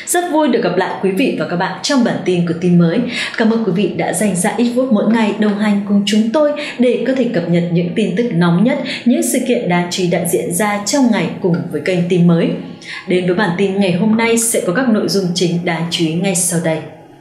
Rất vui được gặp lại quý vị và các bạn trong bản tin của tin mới. Cảm ơn quý vị đã dành ra ít phút mỗi ngày đồng hành cùng chúng tôi để có thể cập nhật những tin tức nóng nhất, những sự kiện đáng chú ý đã diễn ra trong ngày cùng với kênh tin mới. Đến với bản tin ngày hôm nay sẽ có các nội dung chính đáng chú ý ngay sau đây.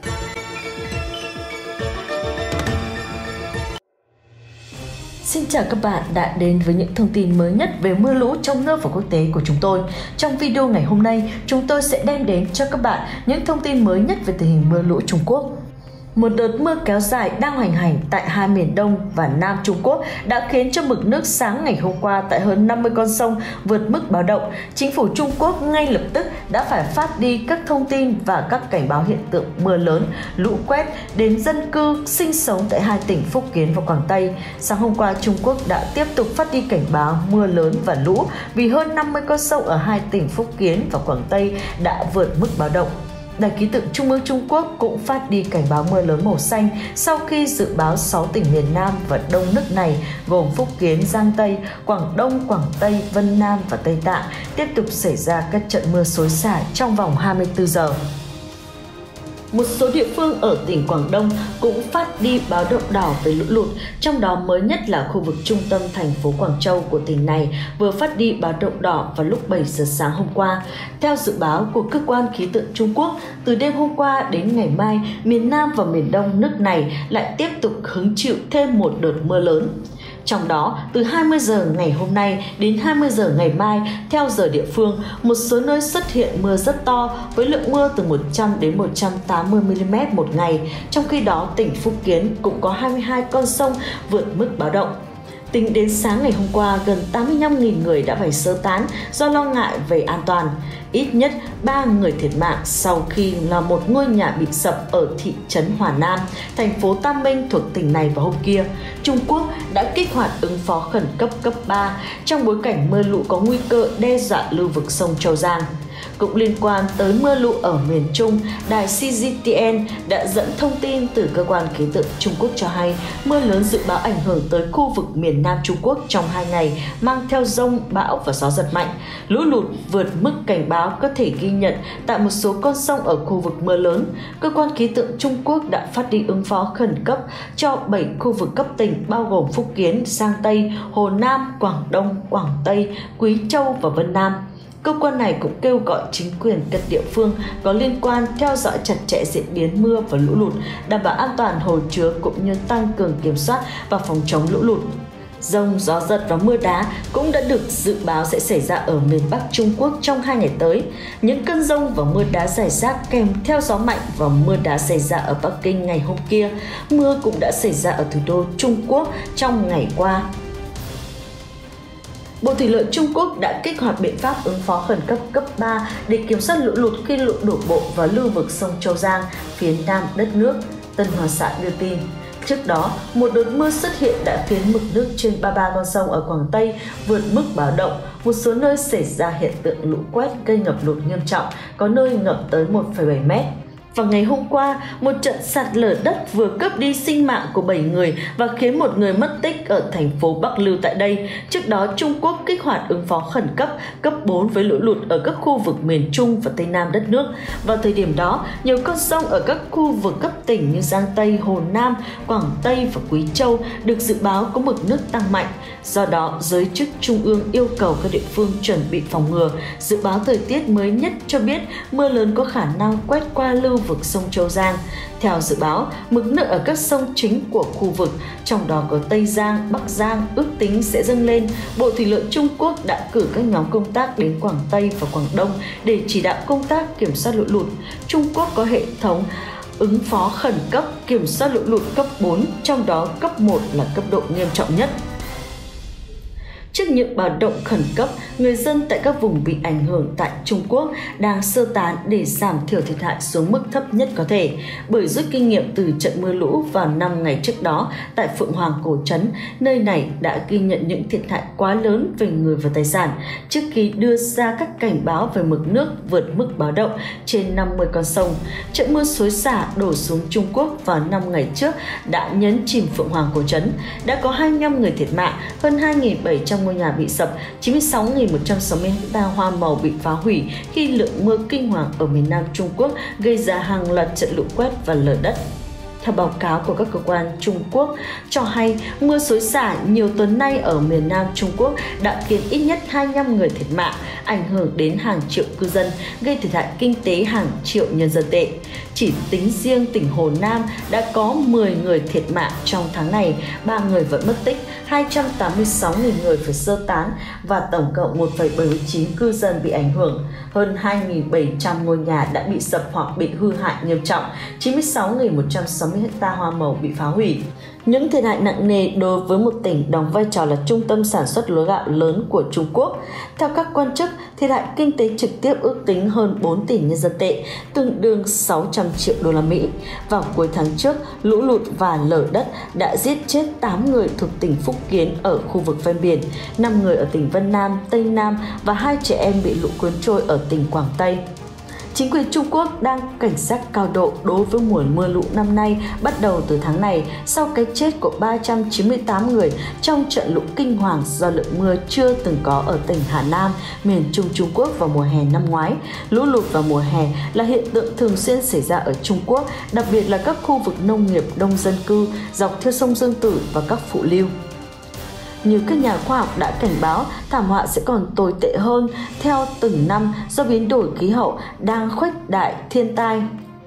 Xin chào các bạn đã đến với những thông tin mới nhất về mưa lũ trong nước và quốc tế của chúng tôi. Trong video ngày hôm nay, chúng tôi sẽ đem đến cho các bạn những thông tin mới nhất về tình hình mưa lũ Trung Quốc. Một đợt mưa kéo dài đang hoành hành tại hai miền Đông và Nam Trung Quốc đã khiến cho mực nước sáng ngày hôm qua tại hơn 50 con sông vượt mức báo động. Chính phủ Trung Quốc ngay lập tức đã phải phát đi các thông tin và các cảnh báo hiện tượng mưa lớn, lũ quét đến dân cư sinh sống tại hai tỉnh Phúc Kiến và Quảng Tây. Sáng hôm qua, Trung Quốc đã tiếp tục phát đi cảnh báo mưa lớn và lũ vì hơn 50 con sông ở hai tỉnh Phúc Kiến và Quảng Tây đã vượt mức báo động. Đài khí tượng Trung ương Trung Quốc cũng phát đi cảnh báo mưa lớn màu xanh sau khi dự báo 6 tỉnh miền Nam và Đông nước này gồm Phúc Kiến, Giang Tây, Quảng Đông, Quảng Tây, Vân Nam và Tây Tạng tiếp tục xảy ra các trận mưa xối xả trong vòng 24 giờ. Một số địa phương ở tỉnh Quảng Đông cũng phát đi báo động đỏ về lũ lụt, trong đó mới nhất là khu vực trung tâm thành phố Quảng Châu của tỉnh này vừa phát đi báo động đỏ vào lúc 7 giờ sáng hôm qua. Theo dự báo của cơ quan khí tượng Trung Quốc, từ đêm hôm qua đến ngày mai, miền Nam và miền Đông nước này lại tiếp tục hứng chịu thêm một đợt mưa lớn. Trong đó, từ 20 giờ ngày hôm nay đến 20 giờ ngày mai, theo giờ địa phương, một số nơi xuất hiện mưa rất to với lượng mưa từ 100 đến 180 mm một ngày. Trong khi đó, tỉnh Phúc Kiến cũng có 22 con sông vượt mức báo động. Tính đến sáng ngày hôm qua, gần 85.000 người đã phải sơ tán do lo ngại về an toàn. Ít nhất 3 người thiệt mạng sau khi là một ngôi nhà bị sập ở thị trấn Hòa Nam, thành phố Tam Minh thuộc tỉnh này vào hôm kia. Trung Quốc đã kích hoạt ứng phó khẩn cấp cấp 3 trong bối cảnh mưa lũ có nguy cơ đe dọa lưu vực sông Châu Giang. Cũng liên quan tới mưa lũ ở miền Trung, đài CGTN đã dẫn thông tin từ cơ quan khí tượng Trung Quốc cho hay mưa lớn dự báo ảnh hưởng tới khu vực miền Nam Trung Quốc trong 2 ngày, mang theo dông, bão và gió giật mạnh. Lũ lụt vượt mức cảnh báo có thể ghi nhận tại một số con sông ở khu vực mưa lớn. Cơ quan khí tượng Trung Quốc đã phát đi ứng phó khẩn cấp cho 7 khu vực cấp tỉnh bao gồm Phúc Kiến, Giang Tây, Hồ Nam, Quảng Đông, Quảng Tây, Quý Châu và Vân Nam. Cơ quan này cũng kêu gọi chính quyền các địa phương có liên quan theo dõi chặt chẽ diễn biến mưa và lũ lụt, đảm bảo an toàn hồ chứa cũng như tăng cường kiểm soát và phòng chống lũ lụt. Dông, gió giật và mưa đá cũng đã được dự báo sẽ xảy ra ở miền Bắc Trung Quốc trong 2 ngày tới. Những cơn dông và mưa đá rải rác kèm theo gió mạnh và mưa đá xảy ra ở Bắc Kinh ngày hôm kia. Mưa cũng đã xảy ra ở thủ đô Trung Quốc trong ngày qua. Bộ Thủy lợi Trung Quốc đã kích hoạt biện pháp ứng phó khẩn cấp cấp 3 để kiểm soát lũ lụt khi lũ đổ bộ vào lưu vực sông Châu Giang, phía nam đất nước, Tân Hoa Xã đưa tin. Trước đó, một đợt mưa xuất hiện đã khiến mực nước trên 33 con sông ở Quảng Tây vượt mức báo động. Một số nơi xảy ra hiện tượng lũ quét gây ngập lụt nghiêm trọng, có nơi ngập tới 1,7 mét. Vào ngày hôm qua, một trận sạt lở đất vừa cướp đi sinh mạng của 7 người và khiến một người mất tích ở thành phố Bắc Lưu tại đây. Trước đó, Trung Quốc kích hoạt ứng phó khẩn cấp 4 với lũ lụt ở các khu vực miền Trung và Tây Nam đất nước. Vào thời điểm đó, nhiều con sông ở các khu vực cấp tỉnh như Giang Tây, Hồ Nam, Quảng Tây và Quý Châu được dự báo có mực nước tăng mạnh. Do đó, giới chức Trung ương yêu cầu các địa phương chuẩn bị phòng ngừa. Dự báo thời tiết mới nhất cho biết mưa lớn có khả năng quét qua lưu vực sông Châu Giang. Theo dự báo, mực nước ở các sông chính của khu vực, trong đó có Tây Giang, Bắc Giang, ước tính sẽ dâng lên. Bộ Thủy lợi Trung Quốc đã cử các nhóm công tác đến Quảng Tây và Quảng Đông để chỉ đạo công tác kiểm soát lũ lụt. Trung Quốc có hệ thống ứng phó khẩn cấp kiểm soát lũ lụt cấp 4, trong đó cấp 1 là cấp độ nghiêm trọng nhất. Trước những báo động khẩn cấp, người dân tại các vùng bị ảnh hưởng tại Trung Quốc đang sơ tán để giảm thiểu thiệt hại xuống mức thấp nhất có thể. Bởi rút kinh nghiệm từ trận mưa lũ vào 5 ngày trước đó tại Phượng Hoàng Cổ Trấn, nơi này đã ghi nhận những thiệt hại quá lớn về người và tài sản trước khi đưa ra các cảnh báo về mực nước vượt mức báo động trên 50 con sông. Trận mưa xối xả đổ xuống Trung Quốc vào 5 ngày trước đã nhấn chìm Phượng Hoàng Cổ Trấn. Đã có 25 người thiệt mạng, hơn 2.700 ngôi nhà bị sập, 96.160 ha hoa màu bị phá hủy khi lượng mưa kinh hoàng ở miền Nam Trung Quốc gây ra hàng loạt trận lũ quét và lở đất. Theo báo cáo của các cơ quan Trung Quốc cho hay, mưa xối xả nhiều tuần nay ở miền Nam Trung Quốc đã khiến ít nhất 25 người thiệt mạng, ảnh hưởng đến hàng triệu cư dân, gây thiệt hại kinh tế hàng triệu nhân dân tệ. Chỉ tính riêng tỉnh Hồ Nam đã có 10 người thiệt mạng trong tháng này, 3 người vẫn mất tích, 286.000 người phải sơ tán và tổng cộng 1,79 cư dân bị ảnh hưởng. Hơn 2.700 ngôi nhà đã bị sập hoặc bị hư hại nghiêm trọng, 96.160 ha hoa màu bị phá hủy. Những thiệt hại nặng nề đối với một tỉnh đóng vai trò là trung tâm sản xuất lúa gạo lớn của Trung Quốc. Theo các quan chức, thiệt hại kinh tế trực tiếp ước tính hơn 4 tỷ nhân dân tệ, tương đương 600 triệu đô la Mỹ. Vào cuối tháng trước, lũ lụt và lở đất đã giết chết 8 người thuộc tỉnh Phúc Kiến ở khu vực ven biển, 5 người ở tỉnh Vân Nam, Tây Nam và 2 trẻ em bị lũ cuốn trôi ở tỉnh Quảng Tây. Chính quyền Trung Quốc đang cảnh giác cao độ đối với mùa mưa lũ năm nay bắt đầu từ tháng này sau cái chết của 398 người trong trận lũ kinh hoàng do lượng mưa chưa từng có ở tỉnh Hà Nam, miền Trung Trung Quốc vào mùa hè năm ngoái. Lũ lụt vào mùa hè là hiện tượng thường xuyên xảy ra ở Trung Quốc, đặc biệt là các khu vực nông nghiệp đông dân cư dọc theo sông Dương Tử và các phụ lưu. Như các nhà khoa học đã cảnh báo, thảm họa sẽ còn tồi tệ hơn theo từng năm do biến đổi khí hậu đang khuếch đại thiên tai.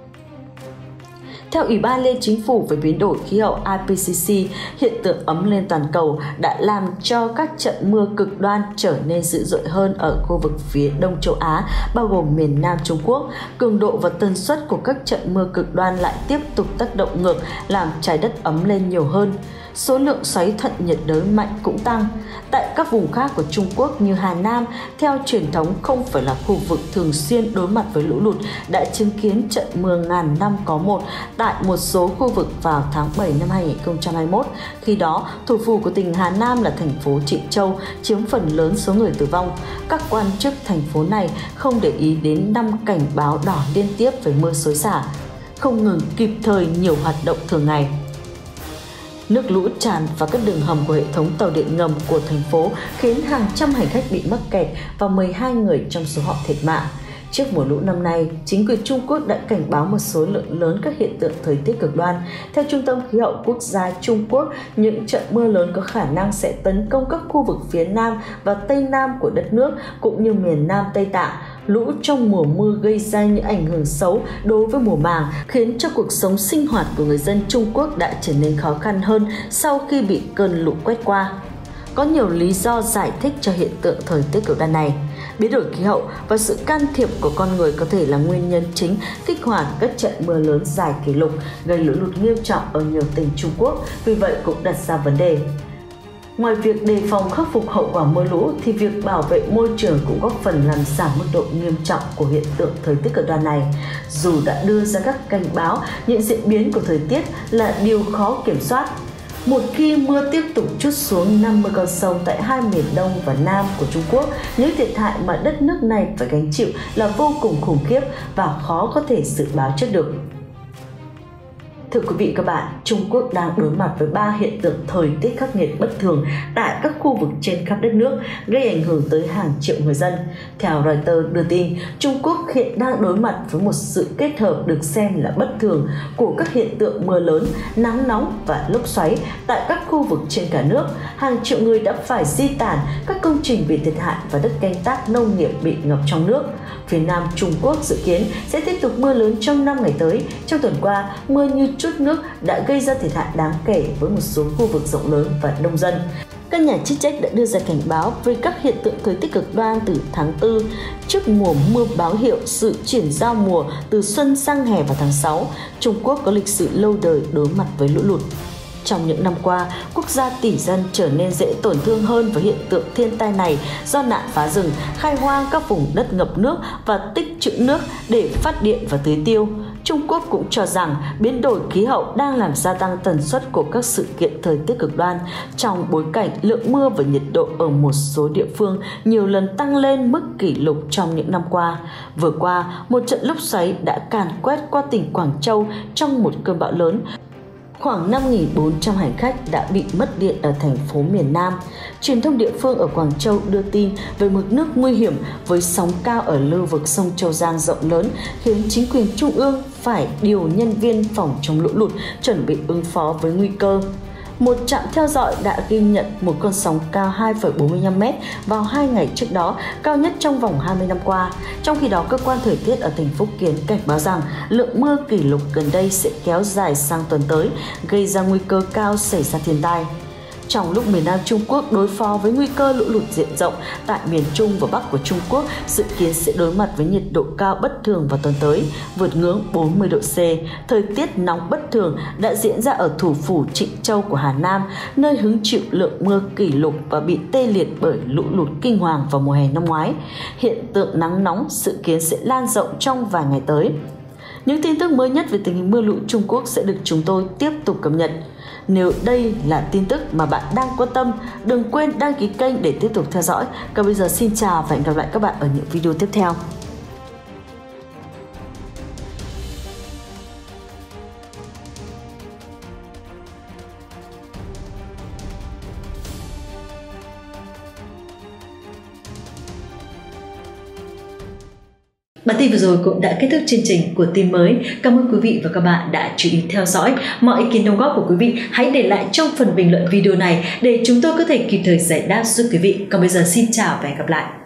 Theo Ủy ban Liên Chính phủ về biến đổi khí hậu IPCC, hiện tượng ấm lên toàn cầu đã làm cho các trận mưa cực đoan trở nên dữ dội hơn ở khu vực phía Đông châu Á, bao gồm miền Nam Trung Quốc. Cường độ và tần suất của các trận mưa cực đoan lại tiếp tục tác động ngược, làm trái đất ấm lên nhiều hơn. Số lượng xoáy thuận nhiệt đới mạnh cũng tăng. Tại các vùng khác của Trung Quốc như Hà Nam, theo truyền thống không phải là khu vực thường xuyên đối mặt với lũ lụt, đã chứng kiến trận mưa ngàn năm có một tại một số khu vực vào tháng 7 năm 2021. Khi đó, thủ phủ của tỉnh Hà Nam là thành phố Trịnh Châu chiếm phần lớn số người tử vong. Các quan chức thành phố này không để ý đến 5 cảnh báo đỏ liên tiếp về mưa xối xả, không ngừng kịp thời nhiều hoạt động thường ngày. Nước lũ tràn vào các đường hầm của hệ thống tàu điện ngầm của thành phố khiến hàng trăm hành khách bị mắc kẹt và 12 người trong số họ thiệt mạng. Trước mùa lũ năm nay, chính quyền Trung Quốc đã cảnh báo một số lượng lớn các hiện tượng thời tiết cực đoan. Theo Trung tâm Khí hậu Quốc gia Trung Quốc, những trận mưa lớn có khả năng sẽ tấn công các khu vực phía Nam và Tây Nam của đất nước cũng như miền Nam Tây Tạng. Lũ trong mùa mưa gây ra những ảnh hưởng xấu đối với mùa màng, khiến cho cuộc sống sinh hoạt của người dân Trung Quốc đã trở nên khó khăn hơn sau khi bị cơn lũ quét qua. Có nhiều lý do giải thích cho hiện tượng thời tiết cực đoan này. Biến đổi khí hậu và sự can thiệp của con người có thể là nguyên nhân chính kích hoạt các trận mưa lớn dài kỷ lục, gây lũ lụt nghiêm trọng ở nhiều tỉnh Trung Quốc, vì vậy cũng đặt ra vấn đề. Ngoài việc đề phòng khắc phục hậu quả mưa lũ thì việc bảo vệ môi trường cũng góp phần làm giảm mức độ nghiêm trọng của hiện tượng thời tiết cực đoan này. Dù đã đưa ra các cảnh báo, những diễn biến của thời tiết là điều khó kiểm soát. Một khi mưa tiếp tục trút xuống 50 con sông tại hai miền Đông và Nam của Trung Quốc, những thiệt hại mà đất nước này phải gánh chịu là vô cùng khủng khiếp và khó có thể dự báo trước được. Thưa quý vị và các bạn, Trung Quốc đang đối mặt với 3 hiện tượng thời tiết khắc nghiệt bất thường tại các khu vực trên khắp đất nước, gây ảnh hưởng tới hàng triệu người dân. Theo Reuters đưa tin, Trung Quốc hiện đang đối mặt với một sự kết hợp được xem là bất thường của các hiện tượng mưa lớn, nắng nóng và lốc xoáy tại các khu vực trên cả nước. Hàng triệu người đã phải di tản, các công trình bị thiệt hại và đất canh tác nông nghiệp bị ngập trong nước. Phía Nam Trung Quốc dự kiến sẽ tiếp tục mưa lớn trong 5 ngày tới. Trong tuần qua, mưa như trút nước đã gây ra thiệt hại đáng kể với một số khu vực rộng lớn và đông dân. Các nhà chức trách đã đưa ra cảnh báo về các hiện tượng thời tiết cực đoan từ tháng 4, trước mùa mưa báo hiệu sự chuyển giao mùa từ xuân sang hè vào tháng 6. Trung Quốc có lịch sử lâu đời đối mặt với lũ lụt. Trong những năm qua, quốc gia tỷ dân trở nên dễ tổn thương hơn với hiện tượng thiên tai này do nạn phá rừng, khai hoang các vùng đất ngập nước và tích trữ nước để phát điện và tưới tiêu. Trung Quốc cũng cho rằng biến đổi khí hậu đang làm gia tăng tần suất của các sự kiện thời tiết cực đoan trong bối cảnh lượng mưa và nhiệt độ ở một số địa phương nhiều lần tăng lên mức kỷ lục trong những năm qua. Vừa qua, một trận lốc xoáy đã càn quét qua tỉnh Quảng Châu trong một cơn bão lớn. Khoảng 5.400 hành khách đã bị mất điện ở thành phố miền Nam. Truyền thông địa phương ở Quảng Châu đưa tin về mực nước nguy hiểm với sóng cao ở lưu vực sông Châu Giang rộng lớn, khiến chính quyền trung ương phải điều nhân viên phòng chống lũ lụt chuẩn bị ứng phó với nguy cơ. Một trạm theo dõi đã ghi nhận một con sóng cao 2,45 m vào 2 ngày trước đó, cao nhất trong vòng 20 năm qua. Trong khi đó, cơ quan thời tiết ở tỉnh Phúc Kiến cảnh báo rằng lượng mưa kỷ lục gần đây sẽ kéo dài sang tuần tới, gây ra nguy cơ cao xảy ra thiên tai. Trong lúc miền Nam Trung Quốc đối phó với nguy cơ lũ lụt diện rộng, tại miền Trung và Bắc của Trung Quốc dự kiến sẽ đối mặt với nhiệt độ cao bất thường vào tuần tới, vượt ngưỡng 40 độ C. Thời tiết nóng bất thường đã diễn ra ở thủ phủ Trịnh Châu của Hà Nam, nơi hứng chịu lượng mưa kỷ lục và bị tê liệt bởi lũ lụt kinh hoàng vào mùa hè năm ngoái. Hiện tượng nắng nóng dự kiến sẽ lan rộng trong vài ngày tới. Những tin tức mới nhất về tình hình mưa lũ Trung Quốc sẽ được chúng tôi tiếp tục cập nhật. Nếu đây là tin tức mà bạn đang quan tâm, đừng quên đăng ký kênh để tiếp tục theo dõi. Còn bây giờ xin chào và hẹn gặp lại các bạn ở những video tiếp theo. Bản tin vừa rồi cũng đã kết thúc chương trình của tin mới. Cảm ơn quý vị và các bạn đã chú ý theo dõi. Mọi ý kiến đóng góp của quý vị hãy để lại trong phần bình luận video này để chúng tôi có thể kịp thời giải đáp giúp quý vị. Còn bây giờ xin chào và hẹn gặp lại.